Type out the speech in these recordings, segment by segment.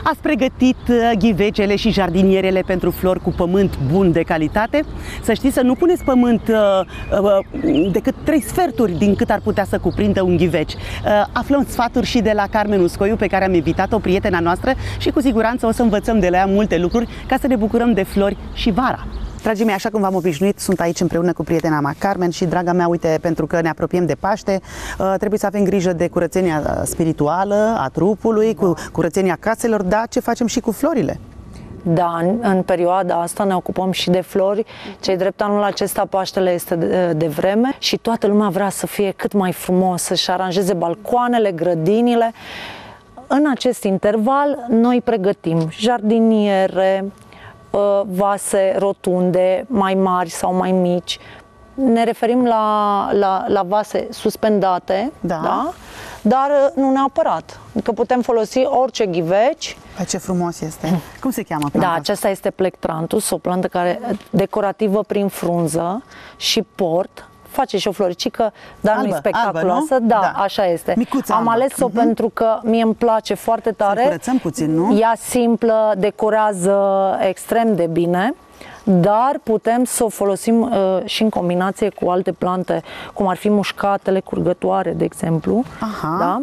Ați pregătit ghivecele și jardinierele pentru flori cu pământ bun de calitate? Să știți să nu puneți pământ decât 3 sferturi din cât ar putea să cuprindă un ghiveci. Aflăm sfaturi și de la Carmen Uscoiu, pe care am invitat-o, prietena noastră, și cu siguranță o să învățăm de la ea multe lucruri ca să ne bucurăm de flori și vara. Dragii mei, așa cum v-am obișnuit, sunt aici împreună cu prietena mea, Carmen, și, draga mea, uite, pentru că ne apropiem de Paște, trebuie să avem grijă de curățenia spirituală a trupului, cu curățenia caselor, dar ce facem și cu florile? Da, în perioada asta ne ocupăm și de flori. Ce-i drept, anul acesta Paștele este de vreme și toată lumea vrea să fie cât mai frumos, să-și aranjeze balcoanele, grădinile. În acest interval noi pregătim jardiniere, vase rotunde, mai mari sau mai mici. Ne referim la vase suspendate, da? Dar nu neapărat. Că putem folosi orice ghiveci. Ce frumos este! Cum se cheamă planta? Da, aceasta este Plectranthus, o plantă care decorativă prin frunză și port. Face și o floricică, dar nu e spectaculoasă. Albă, nu? Da, așa este. Micuță Am ales-o pentru că mie îmi place foarte tare. Să curățăm puțin, nu? Ea simplă, decorează extrem de bine, dar putem să o folosim și în combinație cu alte plante, cum ar fi mușcatele curgătoare, de exemplu. Aha. Da?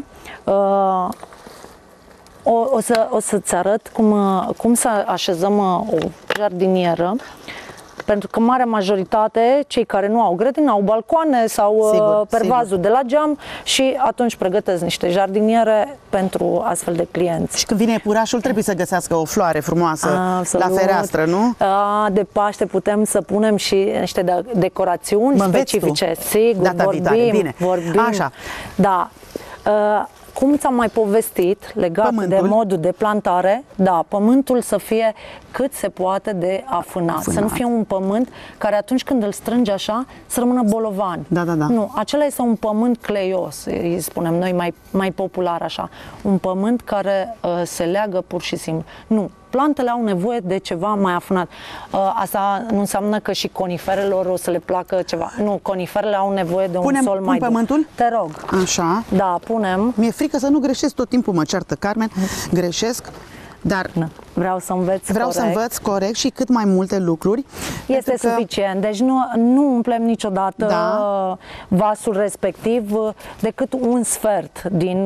O să-ți arăt cum să așezăm o jardinieră. Pentru că marea majoritate, cei care nu au grădini, au balcoane sau pervazul de la geam și atunci pregătesc niște jardiniere pentru astfel de clienți. Și când vine iepurașul, trebuie să găsească o floare frumoasă la fereastră, nu? De Paște putem să punem și niște decorațiuni specifice. Sigur, vorbim. Așa. Da. Cum ți-am mai povestit, legat de modul de plantare, da, pământul să fie cât se poate de afânat. Să nu fie un pământ care atunci când îl strângi așa, să rămână bolovan. Da. Nu, acela este un pământ cleios, îi spunem noi mai popular așa. Un pământ care se leagă pur și simplu. Nu. Plantele au nevoie de ceva mai afânat. Asta nu înseamnă că și coniferelor o să le placă ceva. Nu, coniferele au nevoie de un sol mai dur. Pământul? Te rog. Așa. Da, punem. Mi-e frică să nu greșesc, tot timpul mă ceartă Carmen, greșesc, dar vreau să înveț să învăț corect și cât mai multe lucruri. Este suficient. Deci nu umplem niciodată vasul respectiv decât un sfert din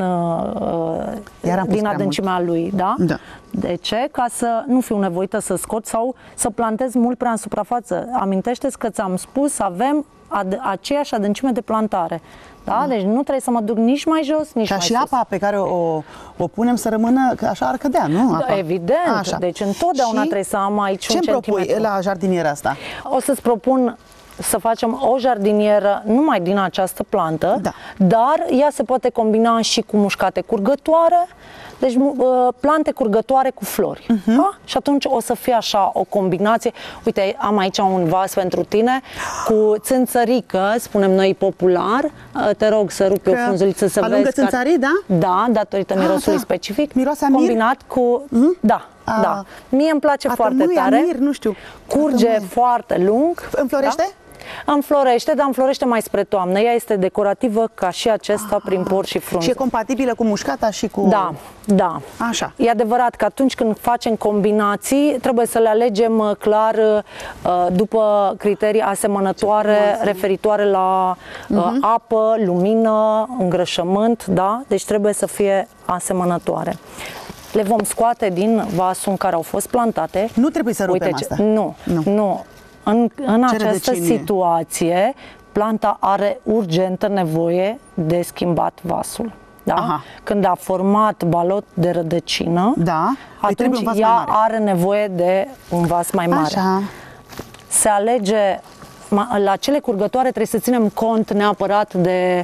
adâncimea lui. Da? De ce? Ca să nu fiu nevoită să scot sau să plantez mult prea în suprafață. Amintește-ți că ți-am spus, avem aceeași adâncime de plantare. Da? Deci nu trebuie să mă duc nici mai jos, nici mai sus. Ca și apa pe care o punem să rămână, că așa ar cădea, nu? Apa. Da, evident. Așa. Deci întotdeauna trebuie să am aici un centimetru. Ce-mi propui la jardiniera asta? O să-ți propun să facem o jardinieră numai din această plantă, dar ea se poate combina și cu mușcate curgătoare, deci plante curgătoare cu flori. Da? Și atunci o să fie așa o combinație. Uite, am aici un vas pentru tine cu țânțărică, spunem noi popular. Te rog să rupi o frunzuliță să vezi. Țânțarii, da? Da, datorită mirosului specific. Miroase amir? Combinat cu... Da. Mie îmi place foarte tare. Amir, nu știu. Curge foarte lung. Înflorește? Înflorește, dar înflorește mai spre toamnă. Ea este decorativă ca și acesta prin por și frunze. Și e compatibilă cu mușcata și cu... Da. Așa. E adevărat că atunci când facem combinații, trebuie să le alegem clar după criterii asemănătoare, referitoare la apă, lumină, îngrășământ, da? Deci trebuie să fie asemănătoare. Le vom scoate din vasul în care au fost plantate. Nu trebuie să rupem asta. Nu. În această situație, planta are urgentă nevoie de schimbat vasul. Da? Când a format balot de rădăcină, atunci ea are nevoie de un vas mai mare. Așa. Se alege, la cele curgătoare trebuie să ținem cont neapărat de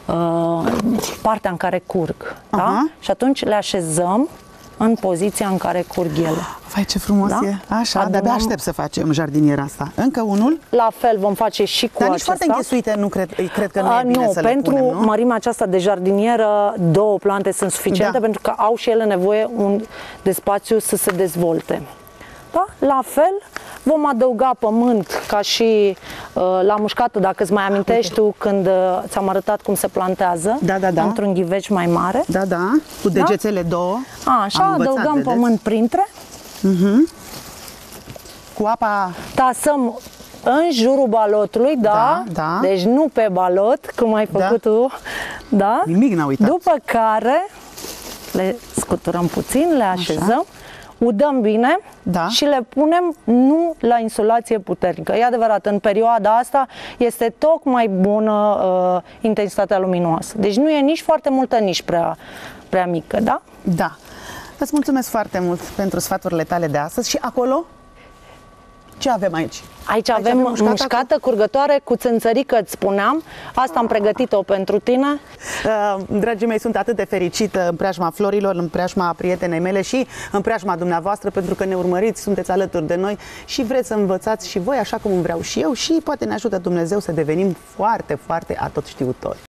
partea în care curg. Da? Și atunci le așezăm în poziția în care curg ele. Vai, ce frumos e! Așa, de-abia aștept să facem jardiniera asta. Încă unul? La fel vom face și cu acesta. Dar nici foarte înghesuite nu cred că nu e bine să le punem, nu? Pentru mărimea aceasta de jardinieră, 2 plante sunt suficiente, pentru că au și ele nevoie de spațiu să se dezvolte. Da? La fel, vom adăuga pământ ca și la mușcată, dacă îți mai amintești tu când ți-am arătat cum se plantează într-un ghiveci mai mare. Da, da, cu degețele două. Așa, adăugăm pământ printre. Cu apa... Tasăm în jurul balotului, da? Deci nu pe balot, cum ai făcut tu. Da? Nimic n-a uitat. După care le scuturăm puțin, le așezăm, udăm bine și le punem nu la insolație puternică. E adevărat, în perioada asta este tocmai bună intensitatea luminoasă. Deci nu e nici foarte multă, nici prea mică, da? Da. Îți mulțumesc foarte mult pentru sfaturile tale de astăzi. Și acolo? Ce avem aici? Aici avem mușcată curgătoare cu țânțărică, îți spuneam. Asta am pregătit-o pentru tine. Dragii mei, sunt atât de fericită în preajma florilor, în preajma prietenei mele și în preajma dumneavoastră, pentru că ne urmăriți, sunteți alături de noi și vreți să învățați și voi așa cum vreau și eu și poate ne ajută Dumnezeu să devenim foarte, foarte atotștiutori.